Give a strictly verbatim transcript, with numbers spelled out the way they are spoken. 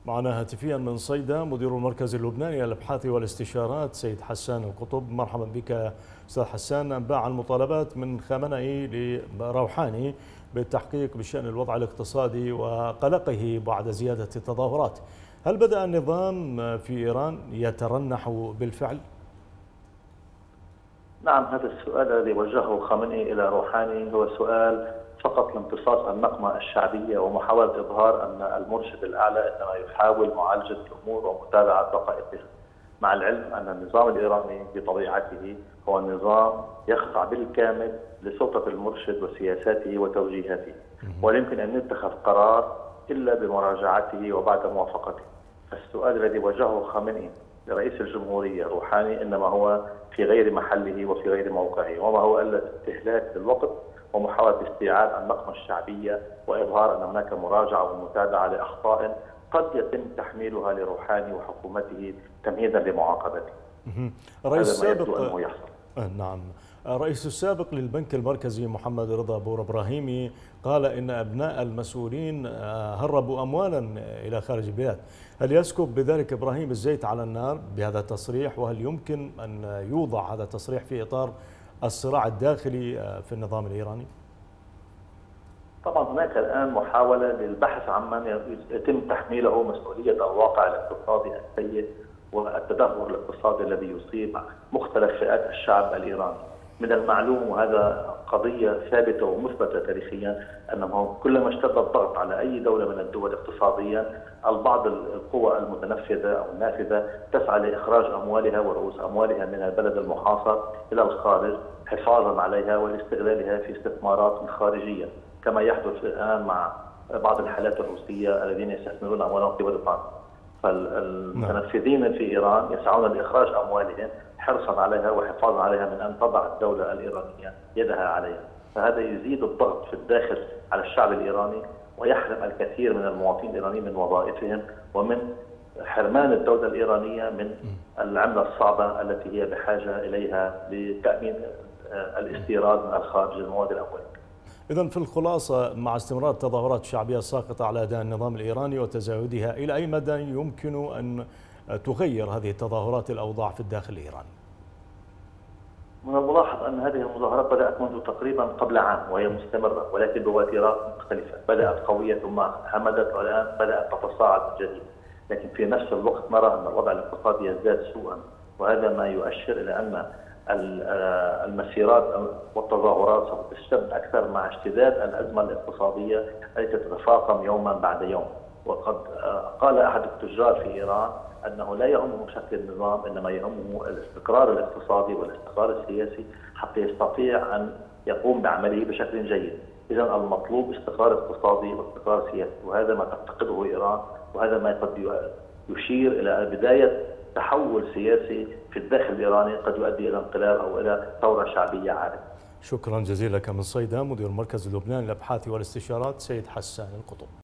معنا هاتفيا من صيدا مدير المركز اللبناني للابحاث والاستشارات سيد حسان القطب. مرحبا بك استاذ حسان. انباع المطالبات من خامنئي لروحاني بالتحقيق بشان الوضع الاقتصادي وقلقه بعد زياده التظاهرات. هل بدأ النظام في ايران يترنح بالفعل؟ نعم، هذا السؤال الذي وجهه خامنئي إلى روحاني هو سؤال فقط لامتصاص النقمة الشعبية ومحاولة إظهار أن المرشد الأعلى إنما يحاول معالجة الأمور ومتابعة دقائقها، مع العلم أن النظام الإيراني بطبيعته هو نظام يخضع بالكامل لسلطة المرشد وسياساته وتوجيهاته، ولا يمكن أن يتخذ قرار إلا بمراجعته وبعد موافقته. فالسؤال الذي وجهه خامنئي لرئيس الجمهورية روحاني إنما هو في غير محله وفي غير موقعه، وما هو إلا استهلاك للوقت ومحاولة استيعاب النقمة الشعبية وإظهار أن هناك مراجعة ومتابعة لأخطاء قد يتم تحميلها لروحاني وحكومته تمهيدا لمعاقبته. الرئيس السابق أنه يحصل. نعم، الرئيس السابق للبنك المركزي محمد رضا بور إبراهيمي قال إن أبناء المسؤولين هربوا أموالا إلى خارج البلاد. هل يسكب بذلك إبراهيم الزيت على النار بهذا التصريح؟ وهل يمكن أن يوضع هذا التصريح في إطار الصراع الداخلي في النظام الإيراني؟ طبعا هناك الآن محاولة للبحث عمن يتم تحميله مسؤولية الواقع الاقتصادي السيء والتدهور الاقتصادي الذي يصيب مختلف فئات الشعب الإيراني. من المعلوم، وهذا قضية ثابتة ومثبتة تاريخيا، أنه كلما اشتد الضغط على أي دولة من الدول اقتصاديا، البعض القوى المتنفذة أو النافذة تسعى لإخراج أموالها ورؤوس أموالها من البلد المحاصر إلى الخارج حفاظا عليها ولاستغلالها في استثمارات خارجية، كما يحدث الآن مع بعض الحالات الروسية الذين يستثمرون أموالهم في بريطانيا. فالمتنفذين في إيران يسعون لإخراج أموالهم حرصا عليها وحفاظا عليها من أن تضع الدولة الإيرانية يدها عليها. فهذا يزيد الضغط في الداخل على الشعب الإيراني ويحرم الكثير من المواطنين الإيرانيين من وظائفهم ومن حرمان الدولة الإيرانية من العملة الصعبة التي هي بحاجة إليها لتأمين الاستيراد من الخارج للمواد الأولية. إذن في الخلاصة، مع استمرار التظاهرات الشعبية الساقطة على أداء النظام الإيراني وتزايدها، إلى أي مدى يمكن أن تغير هذه التظاهرات الأوضاع في الداخل الإيراني؟ من الملاحظ أن هذه المظاهرات بدأت منذ تقريبا قبل عام وهي مستمرة، ولكن بوتيرات مختلفة، بدأت قوية ثم همدت والآن بدأت تتصاعد من جديد. لكن في نفس الوقت نرى أن الوضع الاقتصادي يزداد سوءا، وهذا ما يؤشر إلى أن المسيرات والتظاهرات سوف تشتد أكثر مع اشتداد الأزمة الاقتصادية التي تتفاقم يوما بعد يوم. وقد قال أحد التجار في إيران أنه لا يهمه شكل النظام، إنما يهمه الاستقرار الاقتصادي والاستقرار السياسي حتى يستطيع أن يقوم بعمله بشكل جيد. إذن المطلوب استقرار اقتصادي واستقرار سياسي، وهذا ما تفتقده إيران، وهذا ما قد يشير إلى بداية تحول سياسي في الداخل الإيراني قد يؤدي إلى انقلاب أو إلى ثورة شعبية عارمة. شكرا جزيلا لك من صيدا مدير المركز اللبناني للأبحاث والاستشارات سيد حسان القطب.